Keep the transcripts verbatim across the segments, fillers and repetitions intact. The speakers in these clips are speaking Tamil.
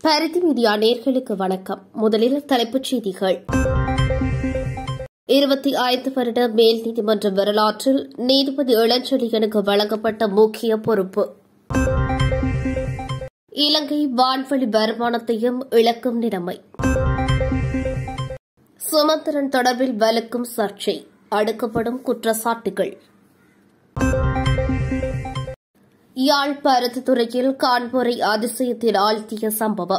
பரிதி மீடியா நேயர்களுக்கு வணக்கம். முதலில் தலைப்புச் செய்திகள். இருபத்தி ஐந்து வருட மேல் நீதிமன்ற வரலாற்றில் நீதிபதி இளஞ்செழியனுக்கு வழங்கப்பட்ட முக்கிய பொறுப்பு. இலங்கை வான்வழி வருமானத்தையும் இழக்கும் நிலைமை. சுமந்திரன் தொடர்பில் வலுக்கும் சர்ச்சை, அடுக்கப்படும் குற்றச்சாட்டுகள். யாழ் பருத்தித்துறையில் காண்போரை அதிசயத்தில் ஆழ்த்திய சம்பவம்.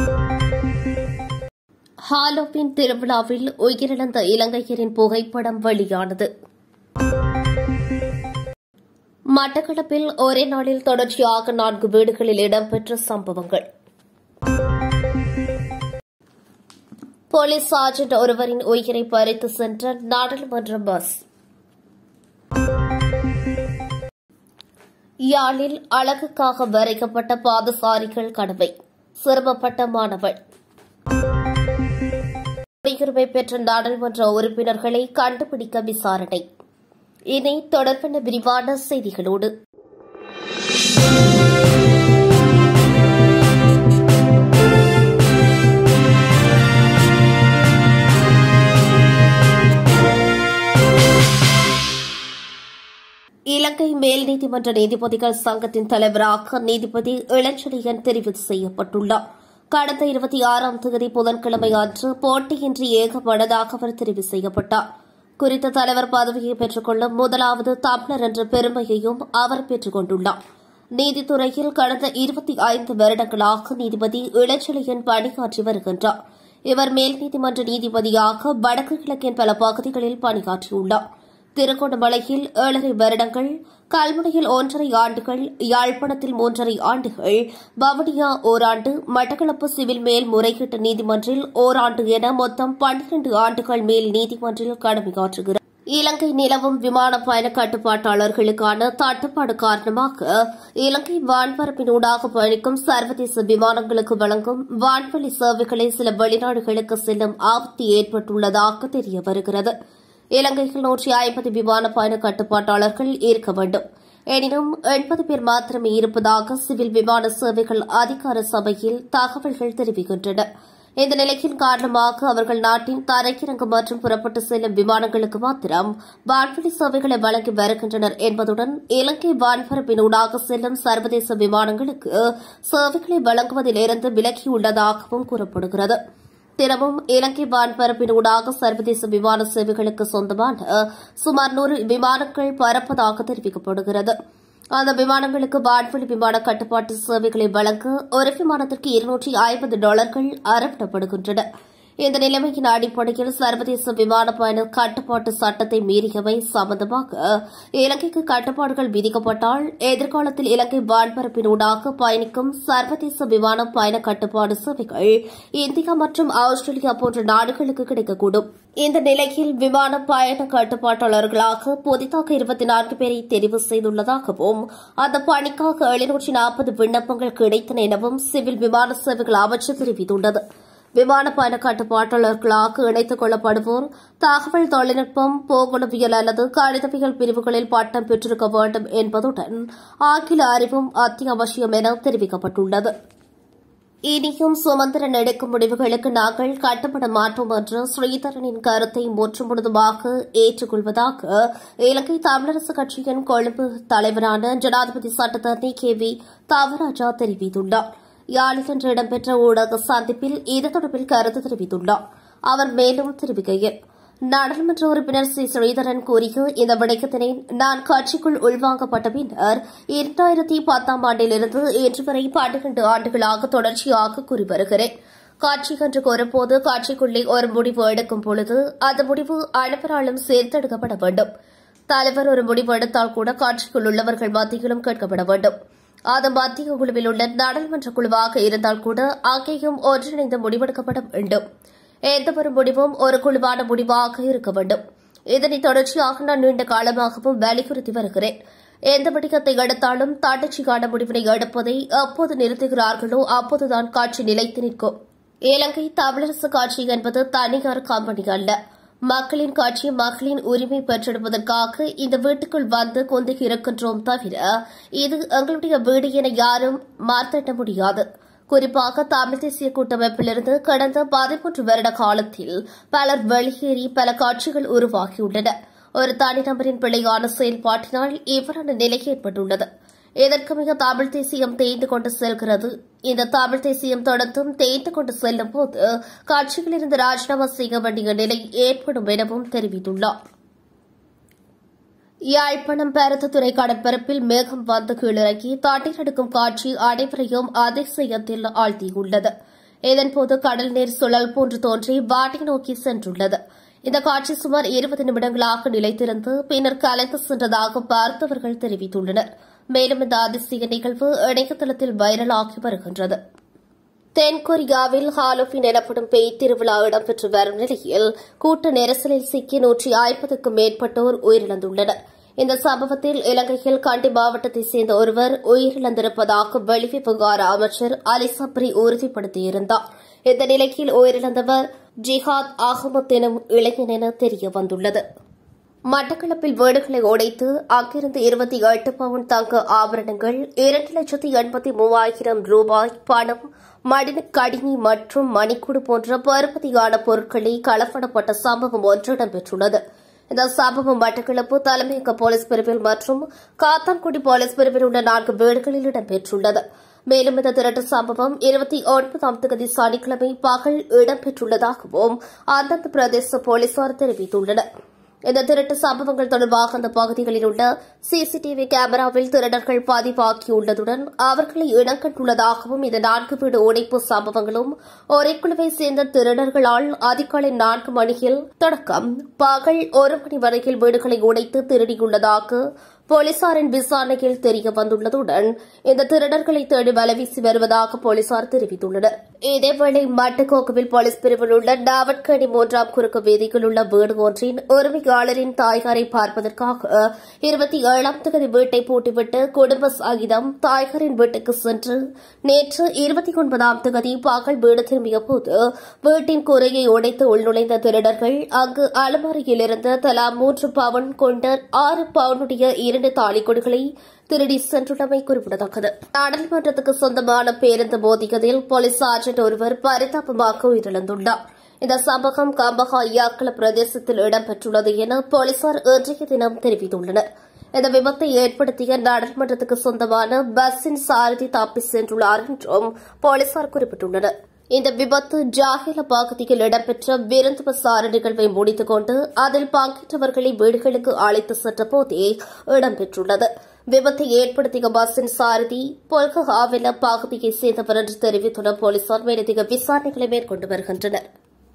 ஹாலோவின் திருவிழாவில் உயிரிழந்த இலங்கையரின் புகைப்படம் வெளியானது. மட்டக்களப்பில் ஒரே நாளில் தொடர்ச்சியாக நான்கு வீடுகளில் இடம்பெற்ற சம்பவங்கள். போலீஸ் சார்ஜென்ட் ஒருவரின் உயிரை பறித்து சென்ற நாடாளுமன்ற பஸ். யாழில் அழகுக்காக வரைக்கப்பட்ட பாதசாரிகள் கனவை, சிரமப்பட்ட மாணவன். குடியுரிமை பெற்ற நாடாளுமன்ற உறுப்பினர்களை கண்டுபிடிக்க விசாரணை. இனி தொடர்பான விரிவான செய்திகளோடு. இலங்கை மேல் நீதிமன்ற நீதிபதிகள் சங்கத்தின் தலைவராக நீதிபதி இளஞ்செழியன் தெரிவு செய்யப்பட்டுள்ளார். கடந்த இருபத்தி ஆறாம் தேதி புதன்கிழமை அன்று போட்டியின்றி ஏகமனதாக அவர் தெரிவு செய்யப்பட்டார். குறித்த தலைவர் பதவியை பெற்றுக் கொள்ளும் முதலாவது தமிழர் என்ற பெருமையையும் அவர் பெற்றுக் கொண்டுள்ளார். நீதித்துறையில் கடந்த இருபத்தி ஐந்து வருடங்களாக நீதிபதி இளஞ்செழியன் பணியாற்றி வருகின்றார். இவர் மேல் நீதிமன்ற நீதிபதியாக வடக்கு கிழக்கின் பல பகுதிகளில் பணியாற்றியுள்ளார். திருகோணமலையில் ஏழரை வருடங்கள், கல்முனையில் ஒன்றரை ஆண்டுகள், யாழ்ப்பாணத்தில் மூன்றரை ஆண்டுகள், வவுனியா ஓராண்டு, மட்டக்களப்பு சிவில் மேல் முறையீட்டு நீதிமன்றில் ஓராண்டு என மொத்தம் பன்னிரண்டு ஆண்டுகள் மேல் நீதிமன்றில் கடமையாற்றுகிறார். இலங்கை நிலவும் விமான பயண கட்டுப்பாட்டாளர்களுக்கான தட்டுப்பாடு காரணமாக இலங்கை வான்பரப்பினூடாக பயணிக்கும் சர்வதேச விமானங்களுக்கு வழங்கும் வான்வழி சேவைகளை சில வெளிநாடுகளுக்கு செல்லும் ஆபத்து ஏற்பட்டுள்ளதாக தெரிய வருகிறது. இலங்கையில் நூற்றி ஐம்பது விமான பயண கட்டுப்பாட்டாளர்கள் இருக்க வேண்டும். எனினும் எண்பது பேர் மாத்திரமே இருப்பதாக சிவில் விமான சேவைகள் அதிகார சபையில் தகவல்கள் தெரிவிக்கின்றன. இந்த நிலையின் காரணமாக அவர்கள் நாட்டின் தரையிறங்கு மற்றும் புறப்பட்டு செல்லும் விமானங்களுக்கு மாத்திரம் வான்வழி சேவைகளை வழங்கி வருகின்றனர் என்பதுடன் இலங்கை வான்பரப்பினூடாக செல்லும் சர்வதேச விமானங்களுக்கு சேவைகளை வழங்குவதிலிருந்து விலகியுள்ளதாகவும் கூறப்படுகிறது. தினமும் இலங்கை வான்பரப்பினூடாக சர்வதேச விமான சேவைகளுக்கு சொந்தமான சுமார் நூறு விமானங்கள் பறப்பதாக தெரிவிக்கப்படுகிறது. அந்த விமானங்களுக்கு வான்வழி விமான கட்டுப்பாட்டு சேவைகளை வழங்க ஒரு விமானத்திற்கு இருநூற்றி ஐம்பது டாலர்கள் அறவிடப்படுகின்றன. இந்த நிலைமையின் அடிப்படையில் சர்வதேச விமான பயண கட்டுப்பாட்டு சட்டத்தை மீறியவை சம்பந்தமாக இலங்கைக்கு கட்டுப்பாடுகள் விதிக்கப்பட்டால் எதிர்காலத்தில் இலங்கை வான்பரப்பினூடாக பயணிக்கும் சர்வதேச விமான பயண கட்டுப்பாடு சேவைகள் இந்தியா மற்றும் ஆஸ்திரேலியா போன்ற நாடுகளுக்கு கிடைக்கக்கூடும். இந்த நிலையில் விமான பயண கட்டுப்பாட்டாளர்களாக புதிதாக இருபத்தி நான்கு பேரை தெரிவு செய்துள்ளதாகவும் அந்த பணிக்காக எழுநூற்றி நாற்பது விண்ணப்பங்கள் கிடைத்தன எனவும் சிவில் விமான சேவைகள் அமைச்சர் தெரிவித்துள்ளது. விமான பயண கட்டுப்பாட்டாளர்களாக இணைத்துக் கொள்ளப்படுவோர் தகவல் தொழில்நுட்பம், போக்குவரவியல் அல்லது கணிதவியல் பிரிவுகளில் பட்டம் பெற்றிருக்க வேண்டும் என்பதுடன் ஆங்கில அறிவும் அத்தியாவசியம் என தெரிவிக்கப்பட்டுள்ளது. இனியும் சுமந்திரன் எடுக்கும் முடிவுகளுக்கு நாங்கள் கட்டுப்பட மாட்டோம் என்ற ஸ்ரீதரனின் கருத்தை முற்றுமுழுதுமாக ஏற்றுக்கொள்வதாக இலங்கை தமிழரசு கட்சியின் கொழும்பு தலைவரான ஜனாதிபதி சட்டத்தரணி கே வி தவராஜா தெரிவித்துள்ளார். யாழில் இன்று இடம்பெற்ற ஊடக சந்திப்பில் இது தொடர்பில் கருத்து தெரிவித்துள்ளார். அவர் மேலும் தெரிவிக்கையில், நாடாளுமன்ற உறுப்பினர் சி ஸ்ரீதரன் கூறிய இந்த விடயத்தினை நான் கட்சிக்குள் உள்வாங்கப்பட்ட பின்னர் இரண்டாயிரத்தி பத்தாம் ஆண்டிலிருந்து இன்று வரை பன்னிரண்டு ஆண்டுகளாக தொடர்ச்சியாக கூறி வருகிறேன். கட்சி என்று கூறும்போது கட்சிக்குள்ளே ஒரு முடிவு எடுக்கும் பொழுது அந்த முடிவு அனைவராலும் சேர்த்தெடுக்கப்பட வேண்டும். தலைவர் ஒரு முடிவு எடுத்தால் கூட கட்சிக்குள் உள்ளவர்கள் மத்தியிலும் கேட்கப்பட வேண்டும். அது மத்திய குழுவில் உள்ள நாடாளுமன்ற குழுவாக இருந்தால் கூட அங்கேயும் ஒன்றிணைந்து முடிவெடுக்கப்பட வேண்டும். எந்தவொரு முடிவும் ஒரு குழுவான முடிவாக இருக்க வேண்டும். இதனை தொடர்ச்சியாக நான் நீண்ட காலமாகவும் வலியுறுத்தி வருகிறேன். எந்த விடயத்தை எடுத்தாலும் தட்டச்சியான முடிவினை எடுப்பதை எப்போது நிறுத்துகிறார்களோ அப்போதுதான் கட்சி நிலைத்து நிற்கும். இலங்கை தமிழரசு கட்சி என்பது தனியார் கம்பெனி அல்ல. மக்களின் கட்சி மக்களின் உரிமை பெற்றெடுப்பதற்காக இந்த வீட்டுக்குள் வந்து கொண்டு இருக்கின்றோம் தவிர இது எங்களுடைய வீடு என யாரும் மாற்றிட முடியாது. குறிப்பாக தமிழ் தேசிய கூட்டமைப்பிலிருந்து கடந்த பதிமூன்று வருட காலத்தில் பலர் வெளியேறி பல கட்சிகள் உருவாகியுள்ளன. ஒரு தனிநபரின் பிழையான செயல்பாட்டினால் இவ்வாறான நிலை ஏற்பட்டுள்ளது. இதற்கு மிக தமிழ் தேசியம் தேய்ந்து கொண்டு செல்கிறது. இந்த தமிழ் தேசியம் தொடர்ந்தும் தேய்ந்து கொண்டு செல்லும் போது கட்சிகளிலிருந்து ராஜினாமா செய்ய வேண்டிய நிலை ஏற்படும் எனவும் தெரிவித்துள்ளார். யாழ்ப்பாணம் பருத்தித்துறை கடற்பரப்பில் மேகம் வந்து கீழிறங்கி தண்ணீர் எடுக்கும் காட்சி அனைவரையும் அதிசயத்தில் ஆழ்த்தியுள்ளது. இதன்போது கடல் நீர் சுழல் போன்று தோன்றி வாட்டை நோக்கி சென்றுள்ளது. இந்த காட்சி சுமார் இருபது நிமிடங்களாக நிலைத்திருந்து பின்னர் கலைந்து சென்றதாக பார்த்தவர்கள் தெரிவித்துள்ளனர். மேலும் இந்த அதிசய நிகழ்வு இணையதளத்தில் வைரலாகி வருகின்றது. தென்கொரியாவில் ஹாலோவின் எனப்படும் பேய் திருவிழா இடம்பெற்று வரும் நிலையில் கூட்ட நெரிசலில் சிக்கி நூற்றி ஐம்பதுக்கும் மேற்பட்டோர் உயிரிழந்துள்ளனர். இந்த சம்பவத்தில் இலங்கையில் கண்டி மாவட்டத்தைச் சேர்ந்த ஒருவர் உயிரிழந்திருப்பதாக வெளிவிவகார அமைச்சர் அலி சப்ரி உறுதிப்படுத்தியிருந்தார். இந்த நிலையில் உயிரிழந்தவர் ஜிஹாத் அகமத் எனும் இளைஞன் என தெரியவந்துள்ளது. மட்டக்களப்பில் வீடுகளை உடைத்து அங்கிருந்து இருபத்தி எட்டு பவுன் தங்க ஆபரணங்கள், இரண்டு லட்சத்து எண்பத்தி மூவாயிரம் ரூபாய் பணம், மடின கடினி மற்றும் மணிக்கூடு போன்ற பெறுமதியான பொருட்களை களப்படப்பட்ட சம்பவம் ஒன்று இடம்பெற்றுள்ளது. இந்த சம்பவம் மட்டக்களப்பு தலைமையக போலீஸ் பிரிவில் மற்றும் காத்தான்குடி போலீஸ் பிரிவில் உள்ள நான்கு வீடுகளில் இடம்பெற்றுள்ளது. மேலும் இந்த திருட்டு சம்பவம் இருபத்தி ஒன்பதாம் தேதி சனிக்கிழமை பகல் இடம்பெற்றுள்ளதாகவும் அந்தந்த பிரதேச போலீசார் தெரிவித்துள்ளனர். இந்த திருட்டு சம்பவங்கள் தொடர்பாக அந்த பகுதிகளில் உள்ள சிசிடிவி கேமராவில் திருடர்கள் பதிவாகியுள்ளதுடன் அவர்களை இனங்கண்டுள்ளதாகவும் இந்த நான்கு வீடு உடைப்பு சம்பவங்களும் ஒரே குழுவை சேர்ந்த திருடர்களால் அதிகாலை நான்கு மணியில் தொடக்கம் பகல் ஒரு மணி வரையில் வீடுகளை உடைத்து திருடியுள்ளதாக போலீசாரின் விசாரணையில் தெரிய வந்துள்ளதுடன் இந்த திருடர்களை தேடி வலைவீசி வருவதாக போலீசார் தெரிவித்துள்ளனர். இதேவேளை மட்டக்கோக்குவில் போலீஸ் பிரிவில் உள்ள நாவட்கேணி மூன்றாம் குறுக்கு வீதியில் உள்ள வீடு ஒன்றின் உரிமையாளரின் தாய்காரை பார்ப்பதற்காக இருபத்தி ஏழாம் தேதி வீட்டை பூட்டிவிட்டு குடும்ப சகிதம் தாய்காரின் வீட்டுக்கு சென்று நேற்று இருபத்தி ஒன்பதாம் தேதி பகல் வீடு திரும்பிய போது வீட்டின் கூரையை உடைத்து உள்நுழைந்த திருடர்கள் அங்கு அலமாரியில் இருந்த தலா மூன்று பவுன் கொண்ட ஆறு பவுனுடைய இரண்டு தாலிக்கொடிகளை திருடி சென்றுள்ளமை குறிப்பிடத்தக்கது. நாடாளுமன்றத்துக்கு சொந்தமான பேருந்து மோதியதில் போலீஸ் சார்ஜென்ட் ஒருவர் பரிதாபமாக உயிரிழந்துள்ளார். இந்த சம்பவம் கம்பஹா யாக்கல பிரதேசத்தில் இடம்பெற்றுள்ளது என போலீசார் இன்றைய தினம் தெரிவித்துள்ளனர். இந்த விபத்தை ஏற்படுத்திய நாடாளுமன்றத்துக்கு சொந்தமான பஸ்ஸின் சாரதி தப்பி சென்றுள்ளார் என்றும் போலீசார் குறிப்பிட்டுள்ளனர். இந்த விபத்து ஜாகில பகுதியில் இடம்பெற்ற விருந்து பிரசார நிகழ்வை முடித்துக் கொண்டு அதில் பங்கேற்றவர்களை வீடுகளுக்கு அழைத்து சென்ற போதே இடம்பெற்றுள்ளது. விபத்தை ஏற்படுத்திய பஸ்ஸின் சாரதி பொல்கஹாவில பகுதியைச் சேர்ந்தவர் என்று தெரிவித்துள்ள போலீசார் மேலதிக விசாரணைகளை மேற்கொண்டு வருகின்றனர்.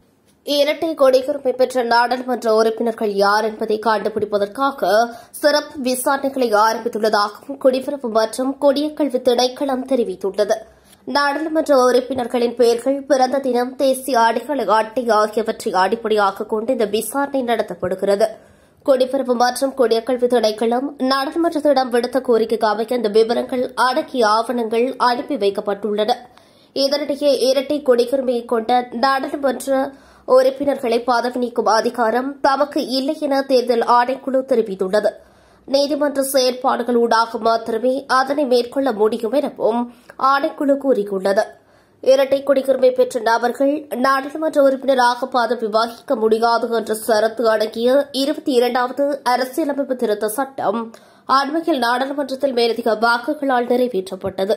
இரட்டை குடியுரிமை பெற்ற நாடாளுமன்ற உறுப்பினர்கள் யார் என்பதை கண்டுபிடிப்பதற்காக சிறப்பு விசாரணைகளை ஆரம்பித்துள்ளதாகவும் குடியுறவு மற்றும் குடியக்கல்வி திணைக்களம் தெரிவித்துள்ளது. நாடாளுமன்ற உறுப்பினர்களின் பெயர்கள், பிறந்த தினம், தேசிய அடையாள அட்டை ஆகியவற்றை அடிப்படையாக கொண்டு இந்த விசாரணை நடத்தப்படுகிறது. குடியுறவு மற்றும் குடியக்கல்வி திணைக்களம் நாடாளுமன்றத்திடம் விடுத்த கோரிக்கைக்கு அமைய இந்த விவரங்கள் அடக்கிய ஆவணங்கள் அனுப்பி வைக்கப்பட்டுள்ளன. இதனிடையே இரட்டை குடியுரிமையை கொண்ட நாடாளுமன்ற உறுப்பினர்களை பதவி நீக்கும் அதிகாரம் தமக்கு இல்லை என தேர்தல் ஆணைக்குழு தெரிவித்துள்ளது. நீதிமன்ற செயற்பாடுகள் ஊடாக மாத்திரமே அதனை மேற்கொள்ள முடியும் எனவும் ஆணைக்குழு கூறியுள்ளது. இரட்டை குடியுரிமை பெற்ற நபர்கள் நாடாளுமன்ற உறுப்பினராக பதவி வகிக்க முடியாது என்ற சரத்து அடங்கிய இருபத்தி இரண்டாவது அரசியலமைப்பு திருத்த சட்டம் அண்மையில் நாடாளுமன்றத்தில் மேலதிக வாக்குகளால் நிறைவேற்றப்பட்டது.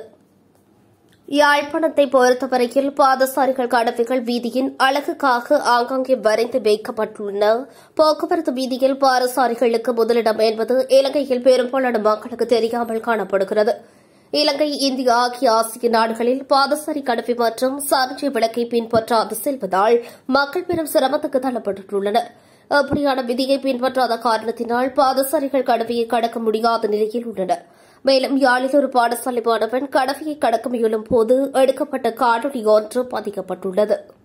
யாழ்ப்பாணத்தை பொறுத்தவரையில் பாதசாரிகள் கடவைகள் வீதியின் அழகுக்காக ஆங்காங்கே வரைந்து வைக்கப்பட்டுள்ள போக்குவரத்து வீதியில் பாதசாரிகளுக்கு முதலிடம் என்பது இலங்கையில் பெரும்பாலான மக்களுக்கு தெரியாமல் காணப்படுகிறது. இலங்கை, இந்தியா ஆகிய ஆசிய நாடுகளில் பாதசாரி கடவை மற்றும் சாரஞ்சி விளக்கை பின்பற்றாது செல்வதால் மக்கள் பெரும் சிரமத்துக்கு தள்ளப்பட்டுள்ளனர். அப்படியான விதியை பின்பற்றாத காரணத்தினால் பாதசாரிகள் கடவையை கடக்க முடியாத நிலையில் உள்ளனர். மேலும் யாழில் ஒரு பாடசாலை மாணவன் கடவையை கடக்க முயலும் போது எடுக்கப்பட்ட காணொலி ஒன்று பதிக்கப்பட்டுள்ளது.